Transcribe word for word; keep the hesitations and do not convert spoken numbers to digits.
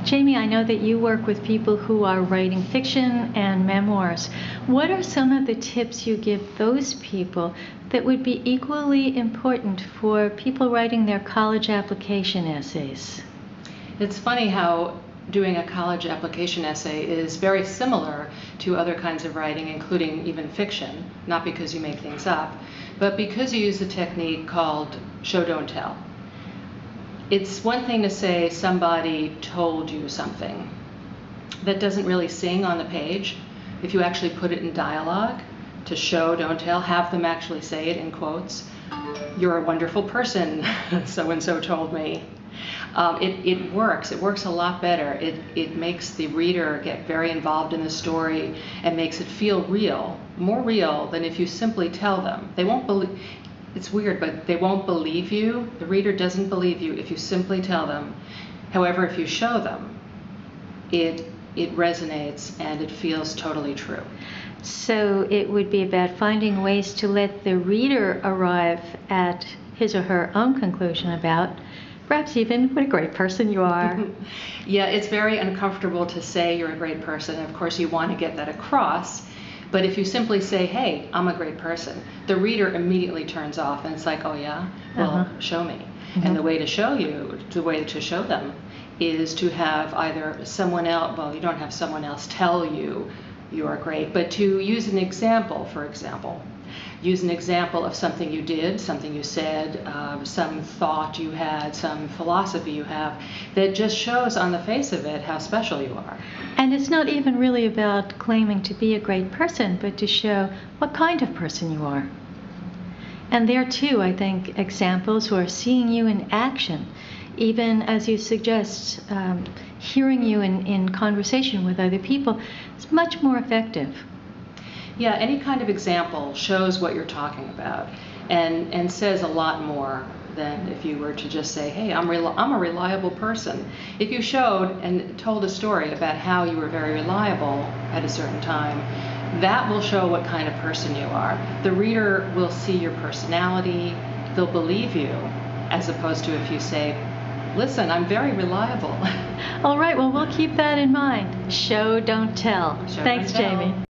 Jamie, I know that you work with people who are writing fiction and memoirs. What are some of the tips you give those people that would be equally important for people writing their college application essays? It's funny how doing a college application essay is very similar to other kinds of writing, including even fiction, not because you make things up, but because you use a technique called show, don't tell. It's one thing to say somebody told you something. That doesn't really sing on the page. If you actually put it in dialogue, to show, don't tell, have them actually say it in quotes. You're a wonderful person, so-and-so told me. Um, it, it works. It works a lot better. It, it makes the reader get very involved in the story and makes it feel real, more real than if you simply tell them. They won't believe. It's weird, but they won't believe you. The reader doesn't believe you if you simply tell them. However, if you show them, it it resonates and it feels totally true. So it would be about finding ways to let the reader arrive at his or her own conclusion about perhaps even what a great person you are. Yeah, it's very uncomfortable to say you're a great person. Of course, you want to get that across. But if you simply say, hey, I'm a great person, the reader immediately turns off and it's like, oh yeah, well, uh-huh. show me. Mm-hmm. And the way to show you, the way to show them is to have either someone else, well, you don't have someone else tell you you are great, but to use an example, for example. Use an example of something you did, something you said, uh, some thought you had, some philosophy you have that just shows on the face of it how special you are. And it's not even really about claiming to be a great person, but to show what kind of person you are. And there too, I think, examples who are seeing you in action, even as you suggest, um, hearing you in, in conversation with other people, is much more effective. Yeah, any kind of example shows what you're talking about and, and says a lot more than if you were to just say, hey, I'm, rel- I'm a reliable person. If you showed and told a story about how you were very reliable at a certain time, that will show what kind of person you are. The reader will see your personality, they'll believe you, as opposed to if you say, listen, I'm very reliable. All right, well, we'll keep that in mind. Show, don't tell. Show, Thanks, don't tell. Jamie.